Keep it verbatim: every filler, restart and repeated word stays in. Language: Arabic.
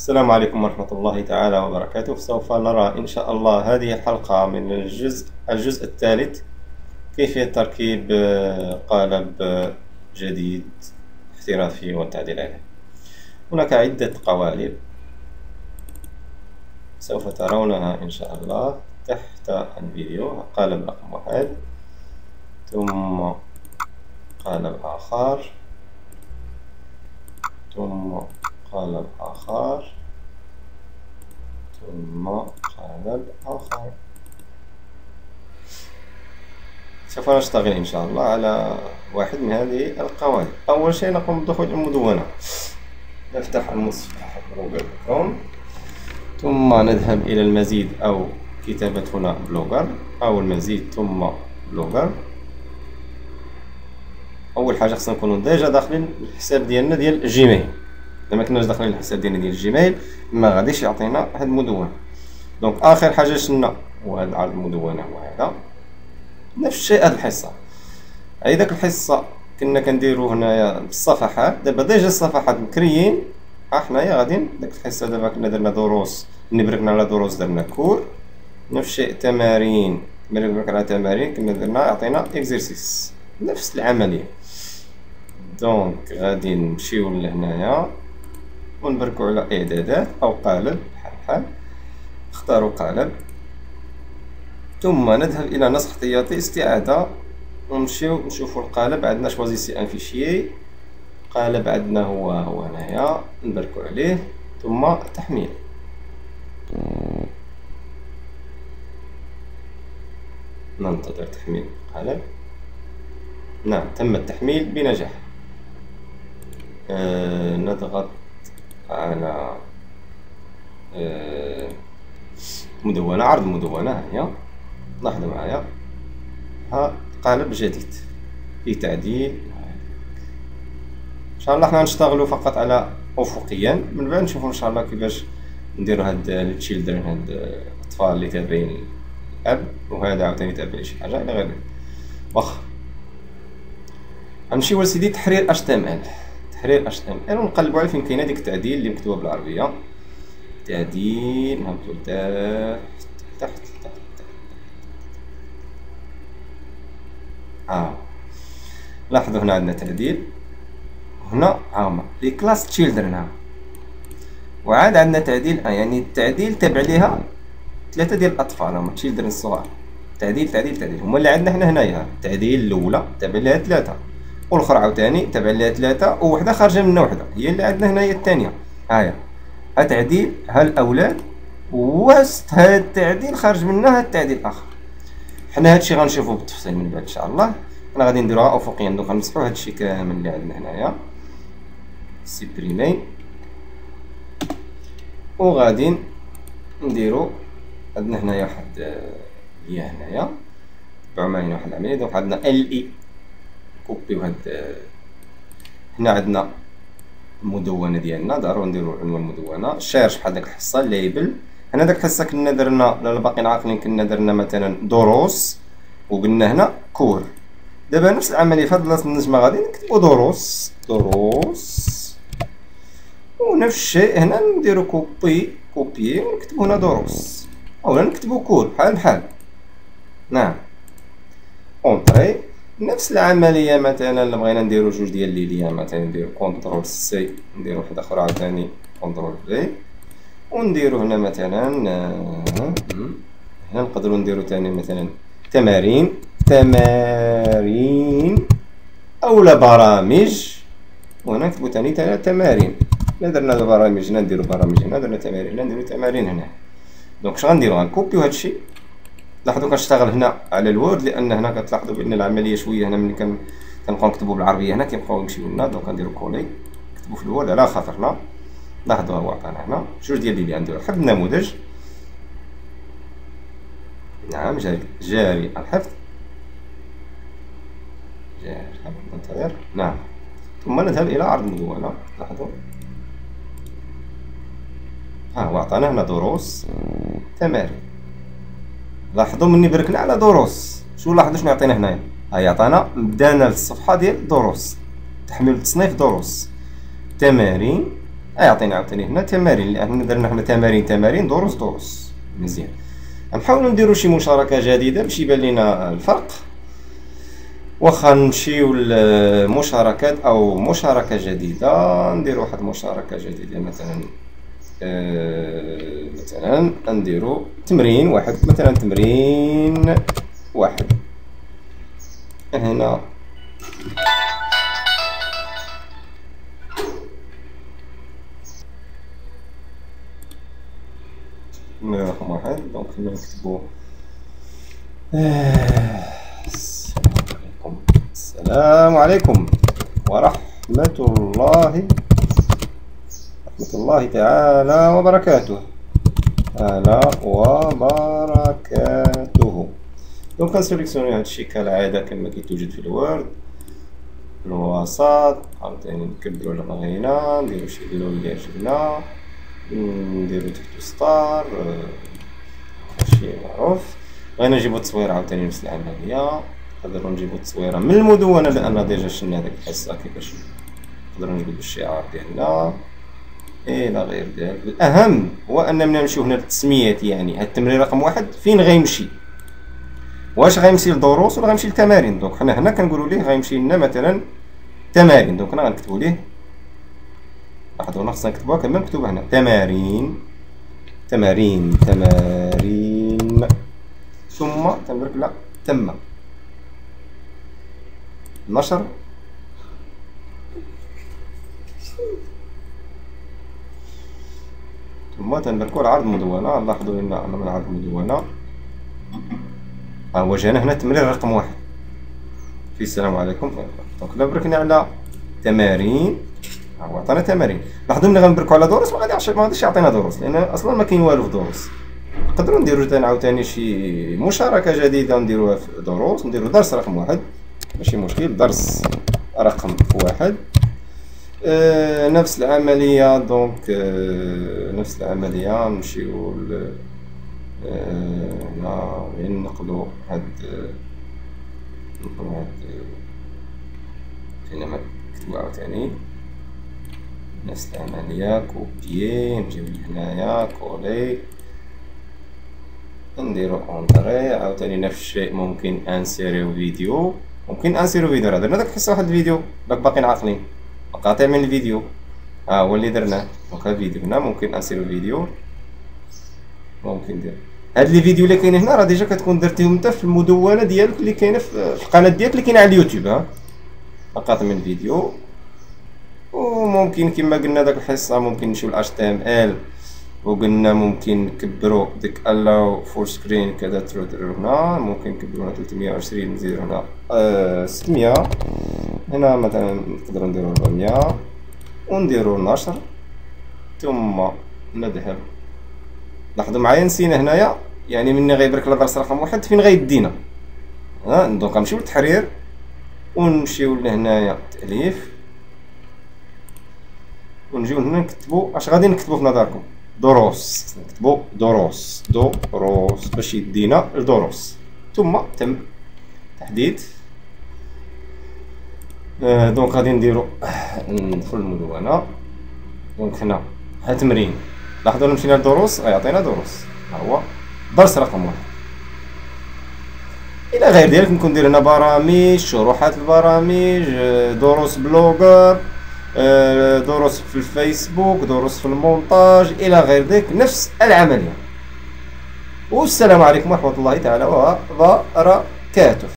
السلام عليكم ورحمة الله تعالى وبركاته. سوف نرى إن شاء الله هذه الحلقة من الجزء الجزء الثالث، كيفية تركيب قالب جديد احترافي والتعديل عليه. هناك عدة قوالب سوف ترونها إن شاء الله تحت الفيديو. قالب رقم واحد، ثم قالب آخر، ثم قالب آخر، ثم قالب آخر. سوف نشتغل إن شاء الله على واحد من هذه القوالب. أول شيء نقوم بدخول المدونة، نفتح المتصفح جوجل كروم، ثم نذهب إلى المزيد أو كتابة هنا بلوجر أو المزيد ثم بلوجر. أول حاجة خصنا نكونوا ديجا داخلين الحساب ديالنا ديال الجيميل. لما كناش داخلين الحساب ديالنا ديال الجيميل ما غاديش يعطينا هاد المدونة. دونك آخر حاجة شلنا هو هاد العرض المدونة هو هذا. نفس الشيء هاد الحصة، هاي داك الحصة كنا كنديرو هنايا بالصفحات، دابا ديجا الصفحات مكريين. حنايا غاديين داك الحصة دابا كنا درنا دروس، ملي بركنا على دروس درنا كور. نفس الشيء تمارين، ملي بركنا على تمارين كنا درنا عطينا اكزرسيس، نفس العملية. دونك غادي نمشيو لهنايا ونبركو على اعدادات او قالب بحال بحال، نختارو قالب، ثم نذهب الى نسخ احتياطي استعادة ونمشيو نشوفو القالب. عندنا شوازي سي ان فيشيي، قالب عندنا هو هو هنايا، نبركو عليه ثم تحميل. ننتظر تحميل القالب. نعم، تم التحميل بنجاح. آه نضغط على آه مدونة، عرض مدونة هي، لاحظوا معايا ها قالب جديد في تعديل. ان شاء الله حنا نشتغلوا فقط على افقيا، من بعد نشوفوا ان شاء الله كيفاش نديروا هاد التشيلدرن، هاد الاطفال اللي تابعين الاب، وهذا عاوتاني تابع شي حاجه الى غير. واخا غنمشيو لسيدي تحرير اش تي ام ال. تحرير اش تي ام ال ونقلبوا على فين كاينه ديك التعديل اللي مكتوبه بالعربيه. تعديل، نهبطوا لتحت تحت تحت تحت. اه لاحظوا هنا عندنا تعديل، هنا هاهما لي كلاس تشيلدرن ها، وعاد عندنا تعديل اه يعني التعديل تابع ليها ثلاثه ديال الاطفال هما تشيلدرن الصغار. تعديل تعديل تعديل هما اللي عندنا حنا هنايا. التعديل الاولى تابع ليها ثلاثه، والاخرى عاوتاني تابع ليها ثلاثه، ووحده خارجه منها وحده هي اللي عندنا هنايا الثانيه. هاهي ها تعديل، ها الاولاد، وسط هاد التعديل خارج منها هاد التعديل الاخر. حنا هادشي غنشوفوه بالتفصيل من بعد ان شاء الله. حنا غادي نديروها افقيا. دوك غنمسحو هادشي كامل اللي عندنا هنايا، سيبريمي، وغادي نديرو عندنا هنايا واحد هي هنايا تبعو معايا واحد العمليه. دونك عندنا ال اي كوبيو هاد هنا عندنا المدونه ديالنا، ضروري نديرو عنوان المدونه. شيرش بحال داك الحصه الليبل. هنا داك الحصه كنا درنا للباقيين عاقلين، كنا درنا مثلا دروس وقلنا هنا كور. دابا نفس العمليه في هاد بلاصه النجمه غادي نكتبو دروس دروس، ونفس الشيء هنا نديرو كوبي كوبي ونكتبو هنا دروس، اولا نكتبو كور بحال بحال. نعم، اونطري. نفس العمليه مثلا الا بغينا نديرو جوج ديال لي ليان، مثلا نديرو كونترول سي، نديرو وحده اخرى عاوتاني كونترول في، ونديرو هنا مثلا هنا نقدروا نديرو ثاني مثلا تمارين تمارين اولا برامج، وهنا نكتبو ثاني تمارين. لا درنا البرامج هنا نديرو برامج، هنا درنا تمارين هنا نديرو تمارين هنا. دونك اش غنديرو؟ غنكوبيو هادشي. لاحظوا كنشتغل هنا على الوورد، لان هنا كتلاحظوا بان العمليه شويه هنا ملي كنبقاو نكتبوا بالعربيه هنا كيبقاو يمشيو لنا. دونك غنديرو كولي، نكتبو في الوورد على خاطرنا. لاحظوا هو عطانا هنا جوج ديال اللي نديرو حفظ النموذج. نعم، جاري جاري الحفظ، جاري الحفظ، ننتظر. نعم، ثم نذهب الى عرض المدونه. لاحظوا ها هو عطانا هنا دروس تمارين. لاحظوا مني بركنا على دروس، شو لاحظوا شنو يعطينا هنايا؟ ها يعطينا بدانا في الصفحه ديال دروس، تحميل تصنيف دروس، تمارين يعطينا عاوتاني هنا تمارين، لأن درنا حنا تمارين تمارين دروس دروس. مزيان، نحاولو نديرو شي مشاركة جديدة باش يبان لينا الفرق. واخا نمشيو للمشاركات أو مشاركة جديدة، نديرو واحد المشاركة جديدة مثلا آه مثلا نديرو تمرين واحد، مثلا تمرين واحد هنا. رقم واحد، دونك هنا نكتبو السلام عليكم ورحمة الله ورحمة الله تعالى وبركاته. تعالى وبركاته. دونك كنسيليكسيوني هادشي كالعادة كما كيتوجد في الوورد. في الوسط عاوتاني نكبرو الغينة، نديرو شي لون اللي عجبنا، نديرو تحتو ستار، هادشي معروف. بغينا نجيبو التصوير عاوتاني نفس العملية، نقدرو نجيبو التصويرة من المدونة لأن ديجا شلنا هاديك الحصة كيفاش نقدرو نجبدو الشعار ديالنا إلى غير ذلك. الأهم هو أننا نمشيو هنا للتسميات، يعني هاد التمرين رقم واحد فين غيمشي، واش غيمشي للدروس ولا غيمشي للتمارين. دونك حنا هنا كنقولو ليه غيمشي لنا مثلا تمارين، دونك هنا غنكتبو ليه، لاحظوا هنا خصنا نكتبوها كما مكتوبة هنا تمارين تمارين تمارين ثم تنبرك لا تم نشر ثم تنبركو العرض مدونة. لاحظوا هنا أنا من العرض مدونة ها هو جانا هنا التمرين رقم واحد في السلام عليكم. دونك لا بركنا على تمارين، ها هو عطانا تمارين. لاحظوا ملي غنبركو على دروس ما غاديش ما غاديش يعطينا دروس، لأن أصلا ما كاين والو في دروس. نقدروا نديرو تاني عاوتاني شي مشاركة جديدة نديروها في دروس، نديرو درس رقم واحد ماشي مشكل، درس رقم واحد. آه نفس العملية، دونك آه نفس العملية نمشيو ل آه هنا وين نقلو هاد نقلو هاد فين ما نكتبو عاوتاني نفس العملية، كوبيي نجيو لهنايا كولي نديرو اونطري. عاوتاني نفس الشيء ممكن انسيريو فيديو، ممكن انسيرو فيديو. راه درنا داك الحصة واحد الفيديو باك باقيين عاقلين، مقاطع من الفيديو ها هو اللي درناه. دونك هاد الفيديو هنا ممكن انسيرو فيديو، ممكن ندير هاد لي فيديو اللي كاين هنا راه ديجا كتكون درتيهم انت في المدونة ديالك اللي كاينة في القناة ديالك اللي كاينة على اليوتيوب. ها مقاطع من الفيديو. وممكن كما قلنا داك الحصة ممكن نمشيو ل إتش تي إم إل وقلنا ممكن نكبرو ديك allow فول سكرين كذا ترو هنا، ممكن نكبرو هنا ثلاثمية وعشرين نديرو هنا آه ستمية، هنا مثلا نقدرو نديرو أربعمية ونديرو نشر ثم نذهب. لاحظوا معايا نسينا هنايا يعني مني غيبرك لنا درس رقم واحد فين غيدينا. ها دونك غنمشيو للتحرير ونمشيو لهنايا تأليف ونجيو هنا نكتبو اش غادي نكتبو في نظركم دروس، نكتبو دروس دروس باش يدينا الدروس ثم تم تحديد. آه دونك غادي نديرو ندخل المدونة. دونك هنا ها تمرين، لاحظوا مشينا للدروس غيعطينا دروس، ها هو درس رقم واحد الى غير ذلك. ممكن ندير هنا برامج، شروحات البرامج، دروس بلوجر، دروس في الفيسبوك، دروس في المونتاج الى غير ذلك، نفس العمليه. والسلام عليكم ورحمه الله تعالى وبركاته.